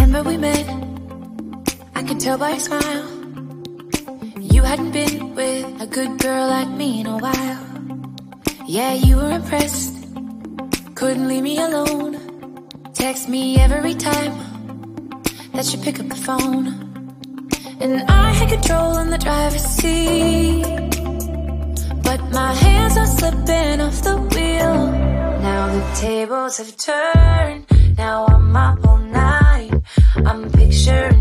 Remember we met, I could tell by your smile. You hadn't been with a good girl like me in a while. Yeah, you were impressed, couldn't leave me alone. Text me every time that you pick up the phone. And I had control in the driver's seat, but my hands are slipping off the wheel. Now the tables have turned, now I'm up all night. I'm picturing